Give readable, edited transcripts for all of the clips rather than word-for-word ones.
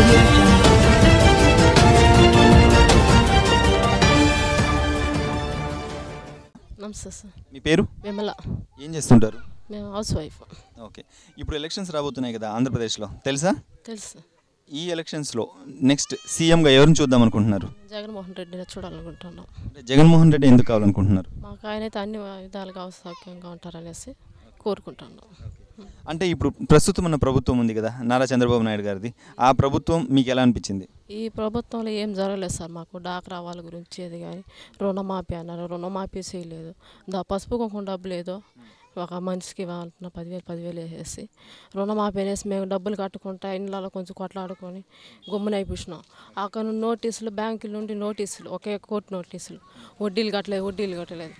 audio jungle. నమస్తే sir. మీ పేరు? విమల. ఏం చేస్తుంటారు? మేము హౌస్ వైఫ్. ఓకే. ఇప్పుడు ఎలక్షన్స్ రాబోతున్నాయి కదా ఆంధ్రప్రదేశ్లో, తెలుసా? తెలుసు. ఈ ఎలక్షన్స్లో నెక్స్ట్ సీఎంగా ఎవరిని చూద్దాం అనుకుంటున్నారు? జగన్మోహన్ రెడ్డిని చూడాలనుకుంటున్నాం. అంటే జగన్మోహన్ రెడ్డి ఎందుకు కావాలనుకుంటున్నారు? మాకు ఆయనైతే అన్ని విధాలుగా సౌఖ్యంగా ఉంటారనేసి కోరుకుంటున్నాం. అంటే ఇప్పుడు ప్రస్తుతం ఉన్న ప్రభుత్వం ఉంది కదా నారా చంద్రబాబు నాయుడు గారిది, ఆ ప్రభుత్వం మీకు ఎలా అనిపించింది? ఈ ప్రభుత్వంలో ఏం జరగలేదు సార్. మాకు డాక్రా వాళ్ళ గురించి ఏది కానీ రుణమాఫీ అన్నారు, రుణమాఫీ చేయలేదు. పసుపు కుంకుమ డబ్బు లేదు, ఒక మనిషికి వాళ్ళ 10,000 వేసేసి రుణమాఫీ అనేసి మేము డబ్బులు కట్టుకుంటా ఇళ్ళలో కొంచెం కొట్లాడుకొని గమ్మున అయిపోయినాం. అక్కడ నోటీసులు, బ్యాంకుల నుండి నోటీసులు, ఒకే కోర్టు నోటీసులు, వడ్డీలు కట్టలేదు.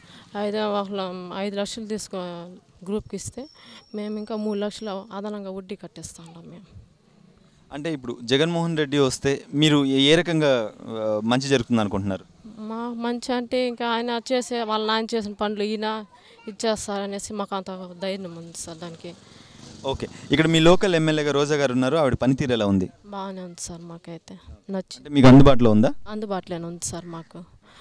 5 లక్షలు తీసుకో గ్రూప్కి ఇస్తే మేము ఇంకా 3 లక్షలు అదనంగా వడ్డీ కట్టేస్తా ఉన్నాం మేము. అంటే ఇప్పుడు జగన్మోహన్ రెడ్డి వస్తే మీరు ఏ రకంగా మంచి జరుగుతుంది అనుకుంటున్నారు? మా మంచి అంటే ఇంకా ఆయన వాళ్ళ నాయన చేసిన పనులు ఈయన ఇచ్చేస్తారనేసి మాకు అంత ధైర్యం ఉంది సార్ దానికి. ఓకే. ఇక్కడ మీ లోకల్ ఎమ్మెల్యేగా రోజా గారు ఉన్నారు, ఆవిడ పనితీరు ఎలా ఉంది? బాగానే ఉంది సార్, మాకైతే నచ్చింది. మీకు అందుబాటులో ఉందా? అందుబాటులోనే ఉంది సార్ మాకు.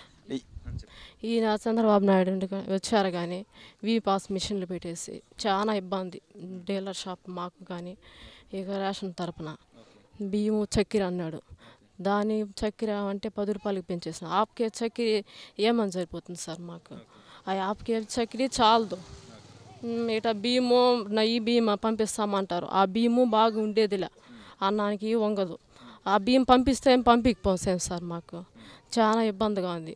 ఈయన చంద్రబాబు నాయుడు వచ్చారు కానీ పాస్ మిషన్లు పెట్టేసి చాలా ఇబ్బంది. డీలర్ షాప్ మాకు కానీ ఇక రేషన్ తరపున బియ్యము చక్కెర అన్నాడు, దాని చక్కెర అంటే 10 రూపాయలకి పెంచేసిన. ఆప్కే చక్కెర ఏమని సరిపోతుంది సార్ మాకు? ఆ ఆప్కే చక్కెర చాలదు. ఇట్లా బియ్యము ఈ బియ్యం పంపిస్తామంటారు, ఆ బియ్యము బాగా ఉండేదిలే, అన్నానికి వంగదు. ఆ బియ్యం పంపిస్తే పంపించకపోసాం సార్, మాకు చాలా ఇబ్బందిగా ఉంది.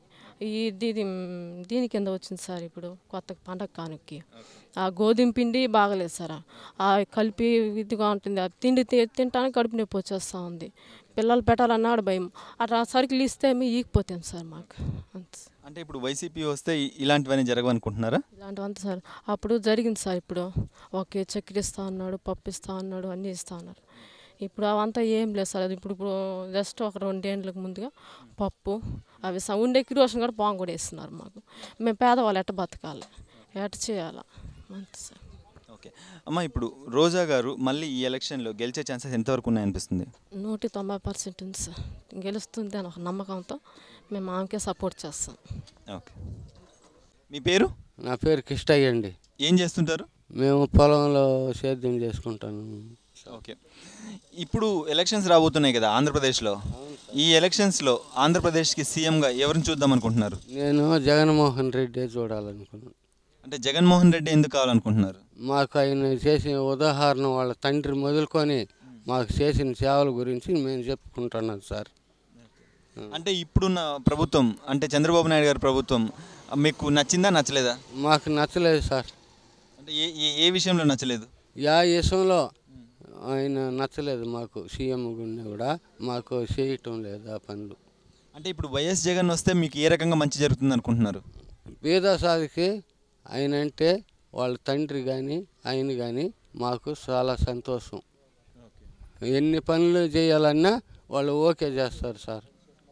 దీని కింద వచ్చింది సార్ ఇప్పుడు కొత్త పండగ కానుక్కి ఆ గోధుమ పిండి బాగలేదు సార్, ఆ కలిపి ఇదిగా ఉంటుంది. ఆ తిండి తింటానికి కడుపు నొప్పి వచ్చేస్తూ ఉంది. పిల్లలు పెట్టాలన్నాడు భయం. అట్లా సరుకులు ఇస్తే ఈగిపోతాం సార్ మాకు. అంటే ఇప్పుడు వైసీపీ వస్తే ఇలాంటివన్నీ జరగవనుకుంటున్నారా? ఇలాంటివంతా సార్ అప్పుడు జరిగింది సార్. ఇప్పుడు ఓకే చక్కెర ఇస్తా అన్నాడు, పప్పు ఇస్తా అన్నాడు, అన్నీ ఇస్తా అన్నారు. ఇప్పుడు అవంతా ఏం లేదు సార్. అది ఇప్పుడు జస్ట్ ఒక 2 ఏళ్ళకి ముందుగా పప్పు అవి ఉండే కిరోషన్ కూడా పాము కూడా వేస్తున్నారు మాకు. మేము పేదవాళ్ళు ఎట్ట బతకాలి, ఎట్ట చేయాలా అంతే సార్. ఓకే అమ్మ, ఇప్పుడు రోజా గారు మళ్ళీ ఈ ఎలక్షన్లో గెలిచే ఛాన్సెస్ ఎంతవరకు ఉన్నాయనిపిస్తుంది? 190% ఉంది సార్. గెలుస్తుంది అని ఒక నమ్మకంతో మేము ఆమెకే సపోర్ట్ చేస్తాం. ఓకే. మీ పేరు? నా పేరు కిష్టయ్య అండి. ఏం చేస్తుంటారు? మేము పొలంలో సేద్యం చేసుకుంటాను. ఓకే. ఇప్పుడు ఎలక్షన్స్ రాబోతున్నాయి కదా ఆంధ్రప్రదేశ్లో, ఈ ఎలక్షన్స్లో ఆంధ్రప్రదేశ్కి సీఎంగా ఎవరిని చూద్దాం అనుకుంటున్నారు? నేను జగన్మోహన్ రెడ్డి చూడాలనుకున్నాను. అంటే జగన్మోహన్ రెడ్డి ఎందుకు కావాలనుకుంటున్నారు? మాకు ఆయన చేసిన ఉదాహరణ వాళ్ళ తండ్రి మొదలుకొని మాకు చేసిన సేవల గురించి మేము చెప్పుకుంటున్నాను సార్. అంటే ఇప్పుడున్న ప్రభుత్వం అంటే చంద్రబాబు నాయుడు గారి ప్రభుత్వం మీకు నచ్చిందా నచ్చలేదా? మాకు నచ్చలేదు సార్. అంటే ఏ విషయంలో నచ్చలేదు? యా విషయంలో ఆయన నచ్చలేదు మాకు. సీఎం గుండె కూడా మాకు చేయటం లేదు ఆ పనులు. అంటే ఇప్పుడు వైఎస్ జగన్ వస్తే మీకు ఏ రకంగా మంచి జరుగుతుంది అనుకుంటున్నారు? పేదసాదికి ఆయన అంటే వాళ్ళ తండ్రి కానీ ఆయన కానీ మాకు చాలా సంతోషం. ఎన్ని పనులు చేయాలన్నా వాళ్ళు ఓకే చేస్తారు సార్.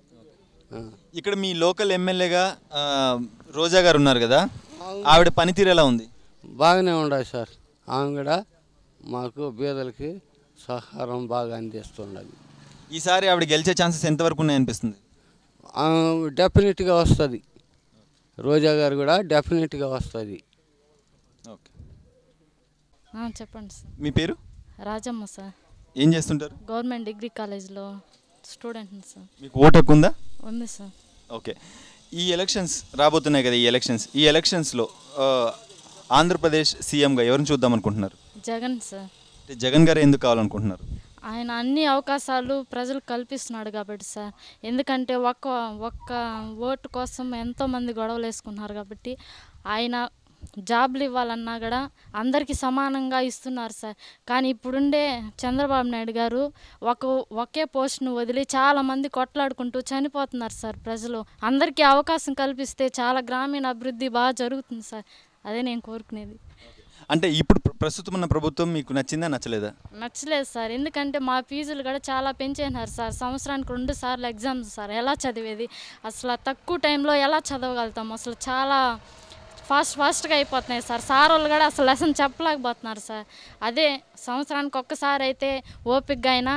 ఇక్కడ మీ లోకల్ ఎమ్మెల్యేగా రోజా గారు ఉన్నారు కదా, ఆవిడ పనితీరు ఎలా ఉంది? బాగానే ఉండాలి సార్. ఆమె కూడా మాకు పేదలకి సహకారం బాగా అందిస్తుండాలి. ఈసారి ఆవిడ గెలిచే ఛాన్సెస్ ఎంతవరకు ఉన్నాయనిపిస్తుంది? డెఫినెట్గా వస్తుంది. రోజా గారు కూడా డెఫినెట్గా వస్తుంది. ఓకే. చెప్పండి సార్. మీ పేరు? రాజమ్మ సార్. ఏం చేస్తుంటారు? గవర్నమెంట్ డిగ్రీ కాలేజ్లో స్టూడెంట్ సార్. మీకు ఓటు హక్కు ఉందా? ఉంది సార్. ఓకే. ఈ ఎలక్షన్స్ రాబోతున్నాయి కదా, ఈ ఎలక్షన్స్లో ఆంధ్రప్రదేశ్ సీఎంగా ఎవరిని చూద్దాం అనుకుంటున్నారు? జగన్ సార్. అంటే జగన్ గారు ఎందుకు కావాలనుకుంటున్నారు? ఆయన అన్ని అవకాశాలు ప్రజలకు కల్పిస్తున్నాడు కాబట్టి సార్. ఎందుకంటే ఒక్క ఓటు కోసం ఎంతోమంది గొడవలు వేసుకున్నారు కాబట్టి ఆయన జాబ్లు ఇవ్వాలన్నా కూడా అందరికీ సమానంగా ఇస్తున్నారు సార్. కానీ ఇప్పుడుండే చంద్రబాబు నాయుడు గారు ఒకే పోస్ట్ను వదిలి చాలామంది కొట్లాడుకుంటూ చనిపోతున్నారు సార్. ప్రజలు అందరికీ అవకాశం కల్పిస్తే చాలా గ్రామీణ అభివృద్ధి బాగా జరుగుతుంది సార్. అదే నేను కోరుకునేది. అంటే ఇప్పుడు ప్రస్తుతం ఉన్న ప్రభుత్వం మీకు నచ్చిందా నచ్చలేదా? నచ్చలేదు సార్. ఎందుకంటే మా ఫీజులు కూడా చాలా పెంచేసినారు సార్. సంవత్సరానికి 2 సార్లు ఎగ్జామ్స్ సార్. ఎలా చదివేది? అసలు తక్కువ టైంలో ఎలా చదవగలుగుతాం? అసలు చాలా ఫాస్ట్గా అయిపోతున్నాయి సార్. సార్ వాళ్ళు కూడా అసలు లెసన్ చెప్పలేకపోతున్నారు సార్. అదే సంవత్సరానికి ఒక్కసారి అయితే ఓపికగా అయినా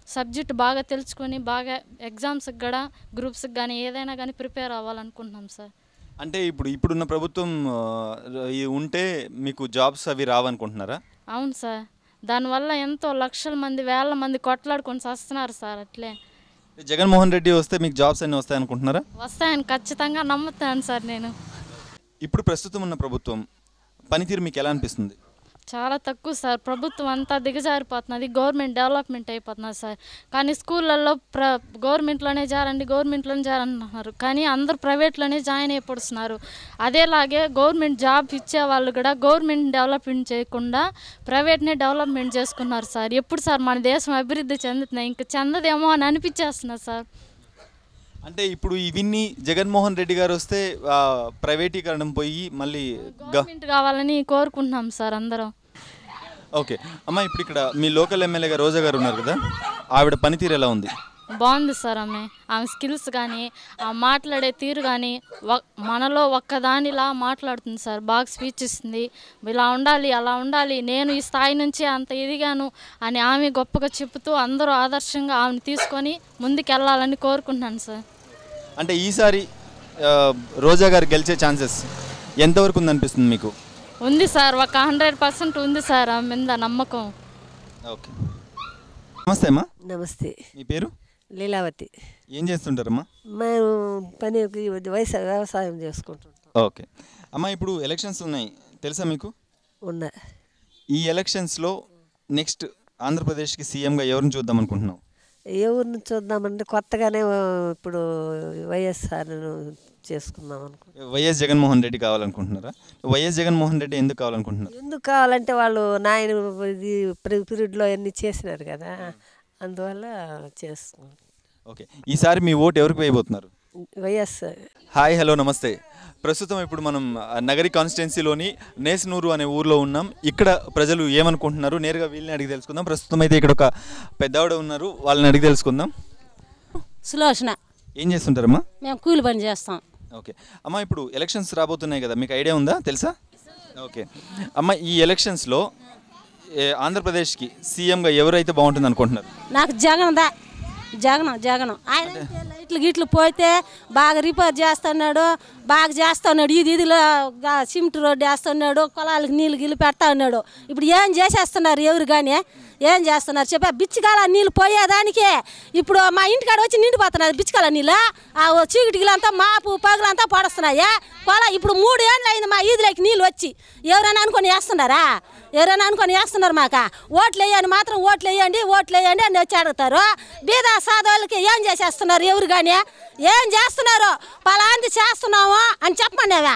సబ్జెక్ట్ బాగా తెలుసుకొని బాగా ఎగ్జామ్స్కి కూడా గ్రూప్స్కి కానీ ఏదైనా కానీ ప్రిపేర్ అవ్వాలనుకుంటున్నాం సార్. అంటే ఇప్పుడున్న ప్రభుత్వం ఉంటే మీకు జాబ్స్ అవి రావనుకుంటున్నారా? అవును సార్, దానివల్ల ఎంతో లక్షల మంది వేల మంది కొట్లాడుకొని వస్తున్నారు సార్. అట్లే జగన్మోహన్ రెడ్డి వస్తే మీకు జాబ్స్ అన్నీ వస్తాయి అనుకుంటున్నారా? వస్తాయని ఖచ్చితంగా నమ్ముతాను సార్ నేను. ఇప్పుడు ప్రస్తుతం ఉన్న ప్రభుత్వం పనితీరు మీకు ఎలా అనిపిస్తుంది? చాలా తక్కువ సార్. ప్రభుత్వం అంతా దిగజారిపోతున్నది, గవర్నమెంట్ డెవలప్మెంట్ అయిపోతున్నది సార్. కానీ స్కూళ్ళల్లో గవర్నమెంట్లోనే జారండి అంటున్నారు, కానీ అందరూ ప్రైవేట్లోనే జాయిన్ అయిపోతున్నారు. అదేలాగే గవర్నమెంట్ జాబ్ ఇచ్చే వాళ్ళు కూడా గవర్నమెంట్ డెవలప్మెంట్ చేయకుండా ప్రైవేట్నే డెవలప్మెంట్ చేసుకున్నారు సార్. ఎప్పుడు సార్ మన దేశం అభివృద్ధి చెందుతున్నాయి? ఇంకా చెందదేమో అని అనిపించేస్తున్నారు సార్. అంటే ఇప్పుడు ఇవన్నీ జగన్మోహన్ రెడ్డి గారు వస్తే ప్రైవేటీకరణ పోయి మళ్ళీ గవర్నమెంట్ కావాలని కోరుకుంటున్నాం సార్ అందరం. ఓకే అమ్మ, ఇప్పుడు ఇక్కడ మీ లోకల్ ఎమ్మెల్యేగా రోజా గారు ఉన్నారు కదా, ఆవిడ పనితీరు ఎలా ఉంది? బాగుంది సార్. ఆమె స్కిల్స్ కానీ ఆ మాట్లాడే తీరు కానీ మనలో ఒక్కదానిలా మాట్లాడుతుంది సార్. బాగా స్పీచ్ ఇస్తుంది, ఇలా ఉండాలి అలా ఉండాలి, నేను ఈ స్థాయి నుంచి అంత ఎదిగాను అని ఆమె గొప్పగా చెబుతూ అందరూ ఆదర్శంగా ఆమెను తీసుకొని ముందుకెళ్ళాలని కోరుకుంటున్నాను సార్. అంటే ఈసారి రోజా గారు గెలిచే ఛాన్సెస్ ఎంతవరకు ఉందనిపిస్తుంది మీకు? ఉంది సార్, ఒక 100% ఉంది సార్ ఆమె మీద నమ్మకం. ఓకే, నమస్తే అమ్మా. నమస్తే, మీ పేరు? లీలావతి. ఏం చేస్తుంటారమ్మా? మేము వ్యవసాయం చేసుకుంటుంటాం. ఓకే అమ్మ, ఇప్పుడు ఎలక్షన్స్ ఉన్నాయి తెలుసా మీకు? ఉన్నా. ఈ ఎలక్షన్స్లో నెక్స్ట్ ఆంధ్రప్రదేశ్కి సీఎంగా ఎవరిని చూద్దాం అనుకుంటున్నావు? ఎవరిని చూద్దామంటే కొత్తగానే ఇప్పుడు వైఎస్ఆర్ చేసుకుందాం అనుకుంటున్నాం. వైఎస్ జగన్మోహన్ రెడ్డి కావాలనుకుంటున్నారా? వైఎస్ జగన్మోహన్ రెడ్డి ఎందుకు కావాలనుకుంటున్నారు? ఎందుకు కావాలంటే వాళ్ళు నాయన ఇది పీరియడ్లో అన్నీ చేసినారు కదా, అందువల్ల చేసుకున్నాం. ఓకే, ఈసారి మీ ఓటు ఎవరికి వేయబోతున్నారు? వైఎస్ఆర్. హాయ్, హలో, నమస్తే. ప్రస్తుతం ఇప్పుడు మనం నగరి కాన్స్టిట్యున్సీలోని నేసనూరు అనే ఊర్లో ఉన్నాం. ఇక్కడ ప్రజలు ఏమనుకుంటున్నారు నేరుగా వీళ్ళని అడిగి తెలుసుకుందాం. ప్రస్తుతం అయితే ఇక్కడ ఒక పెద్దవాడు ఉన్నారు, వాళ్ళని అడిగి తెలుసుకుందాం. సులోచన. ఏం చేస్తుంటారమ్మా? మేము కూలి పని చేస్తాం. ఓకే అమ్మ, ఇప్పుడు ఎలక్షన్స్ రాబోతున్నాయి కదా, మీకు ఐడియా ఉందా, తెలుసా? ఓకే అమ్మ, ఈ ఎలక్షన్స్లో ఆంధ్రప్రదేశ్కి సీఎంగా ఎవరైతే బాగుంటుంది అనుకుంటున్నారు? నాకు జగన్ ఆయన లైట్లు గిట్లు పోతే బాగా రిపేర్ చేస్తున్నాడు, బాగా చేస్తున్నాడు. ఇదిలో సిమెంట్ రోడ్డు వేస్తున్నాడు, పొలాలకు నీళ్ళు గిల్లు పెడతా ఉన్నాడు. ఇప్పుడు ఏం చేసేస్తున్నారు ఎవరు కానీ? ఏం చేస్తున్నారు చెప్పా? బిచ్చకాల నీళ్ళు పోయేదానికే ఇప్పుడు మా ఇంటికాడ వచ్చి నిండిపోతున్నారు బిచ్చకాల నీళ్ళు. ఆ చీకటిలంతా మాపు పగులంతా పడుస్తున్నాయా పొలా. ఇప్పుడు 3 ఏళ్ళు అయింది మా ఈదులోకి నీళ్ళు వచ్చి. ఎవరైనా అనుకొని వేస్తున్నారా? ఎవరైనా అనుకొని వేస్తున్నారు మాక? ఓట్లు వేయండి మాత్రం, ఓట్లు వేయండి అని వచ్చి అడుగుతారు. బీద సాధువులకి ఏం చేసేస్తున్నారు ఎవరు కానీ? ఏం చేస్తున్నారు? పలాంటి చేస్తున్నాము అని చెప్పమన్నావా?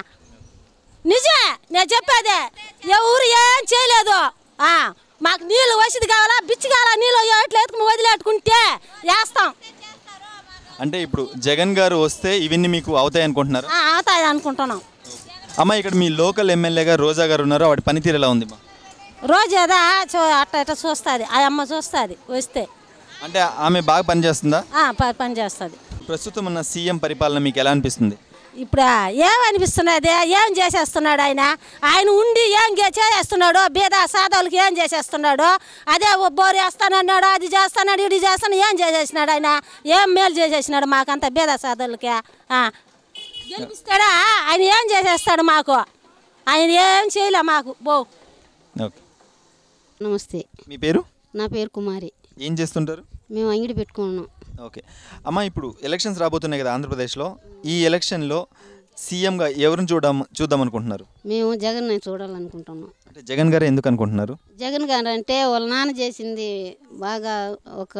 నిజమే నేను చెప్పేదే. ఎవరు ఏం చేయలేదు. మాకు నీళ్ళు వసతి కావాలా, బిచ్చి కావాలా, నీళ్ళు ఎట్లా ఎత్తుకుని వదిలేట్టుకుంటే వేస్తాం. అంటే ఇప్పుడు జగన్ గారు వస్తే ఇవన్నీ మీకు అవుతాయి అనుకుంటున్నారు? అవుతాయి అనుకుంటున్నాం. అమ్మ, ఇక్కడ మీ లోకల్ ఎమ్మెల్యేగా రోజా గారు ఉన్నారు, వాటి పనితీరు ఎలా ఉంది? రోజు ఏదా అట్ట చూస్తుంది, ఆ అమ్మ చూస్తుంది వస్తే. అంటే ఆమె బాగా పనిచేస్తుందా? పని చేస్తుంది. ప్రస్తుతం ఉన్న సీఎం పరిపాలన మీకు ఎలా అనిపిస్తుంది? ఇప్పుడు ఏమనిపిస్తున్నది? ఏం చేసేస్తున్నాడు ఆయన ఉండి ఏం చేసేస్తున్నాడు? బీద సాధవులకి ఏం చేసేస్తున్నాడు? అదే బోరు వేస్తానన్నాడు, అది చేస్తాడు, ఇది చేస్తాను. ఏం చేసేసినాడు ఆయన? ఏం మేలు చేసేసినాడు మాకంతా బీద సాధవులకి? గెలిపిస్తాడా? ఆయన ఏం చేసేస్తాడు మాకు? ఆయన ఏం చేయలే మాకు. ఓకే, నమస్తే. మీ పేరు? నా పేరు కుమారి. ఏం చేస్తుంటారు? మేము అంగడి పెట్టుకున్నాం. ఓకే అమ్మ, ఇప్పుడు ఎలక్షన్స్ రాబోతున్నాయి కదా ఆంధ్రప్రదేశ్లో, ఈ ఎలక్షన్లో సీఎంగా ఎవరిని చూద్దాం అనుకుంటున్నారు? మేము జగన్ చూడాలనుకుంటున్నాం. అంటే జగన్ గారు ఎందుకు అనుకుంటున్నారు? జగన్ గారు అంటే వాళ్ళ నాన్న చేసింది బాగా ఒక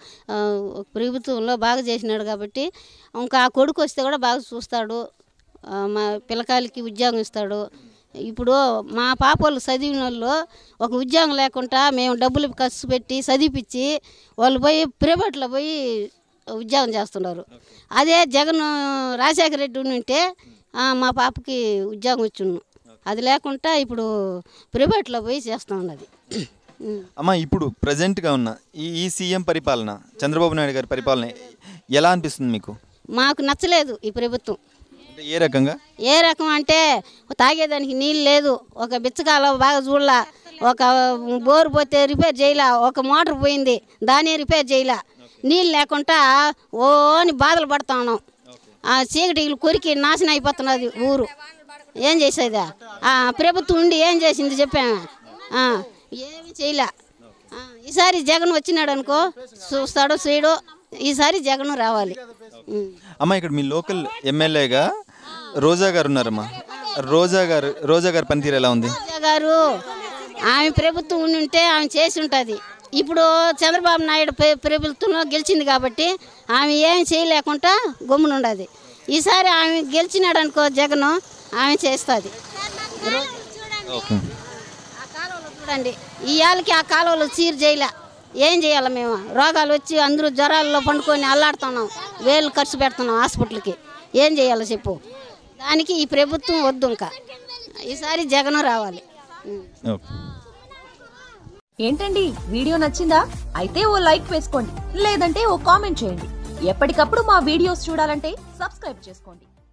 ప్రభుత్వంలో బాగా చేసినాడు కాబట్టి ఇంకా ఆ కొడుకు వస్తే కూడా బాగా చూస్తాడు, మా పిల్లకాయలకి ఉద్యోగం ఇస్తాడు. ఇప్పుడు మా పాప వాళ్ళు చదివిన వాళ్ళు ఒక ఉద్యోగం లేకుండా మేము డబ్బులు ఖర్చు పెట్టి చదివిపించి వాళ్ళు పోయి ప్రైవేట్లో పోయి ఉద్యోగం చేస్తున్నారు. అదే జగన్ రాజశేఖర రెడ్డి ఉంటే మా పాపకి ఉద్యోగం వచ్చును. అది లేకుండా ఇప్పుడు ప్రైవేట్లో పోయి చేస్తూ ఉన్నది. అమ్మ, ఇప్పుడు ప్రజెంట్గా ఉన్న ఈ సీఎం పరిపాలన, చంద్రబాబు నాయుడు గారి పరిపాలన ఎలా అనిపిస్తుంది మీకు? మాకు నచ్చలేదు ఈ ప్రభుత్వం. అంటే ఏ రకంగా? ఏ రకం అంటే తాగేదానికి నీళ్ళు లేదు, ఒక బిచ్చకాల బాగా చూడలా, ఒక బోరు పోతే రిపేర్ చేయలే, ఒక మోటార్ పోయింది దాన్ని రిపేర్ చేయలే, నీళ్ళు లేకుండా ఓ అని బాధలు పడుతా ఉన్నాం. చీకటిలు కొరికి నాశనం అయిపోతున్నది ఊరు. ఏం చేసేదా ప్రభుత్వం ఉండి ఏం చేసింది చెప్పాము, ఏమి చేయలే. ఈసారి జగన్ వచ్చినాడు అనుకో చూస్తాడు చేయడు, ఈసారి జగన్ రావాలి. అమ్మ ఇక్కడ మీ లోకల్ ఎమ్మెల్యేగా రోజా గారు ఉన్నారమ్మా, రోజా గారు పనితీరు ఎలా ఉంది? రోజా గారు ఆమె ప్రభుత్వం ఉండి ఉంటే ఆమె చేసి ఉంటుంది. ఇప్పుడు చంద్రబాబు నాయుడు ప్రభుత్వంలో గెలిచింది కాబట్టి ఆమె ఏమి చేయలేకుండా గమ్మునుండదు. ఈసారి ఆమె గెలిచినాడు అనుకో జగన్ ఆమె చేస్తుంది. ఆ కాలువలో చూడండి, ఇవాళకి ఆ కాలువలో చీర చేయలే. ఏం చేయాలి మేము? రోగాలు వచ్చి అందరూ జ్వరాల్లో పండుకొని అల్లాడుతున్నాం, వేలు ఖర్చు పెడుతున్నాం హాస్పిటల్కి. ఏం చేయాలో చెప్పు? దానికి ఈ ప్రభుత్వం వద్దు, ఇంకా ఈసారి జగన్ రావాలి. ఏంటండి వీడియో నచ్చిందా? అయితే ఓ లైక్ వేసుకోండి, లేదంటే ఓ కామెంట్ చేయండి. ఎప్పటికప్పుడు మా వీడియోస్ చూడాలంటే సబ్స్క్రైబ్ చేసుకోండి.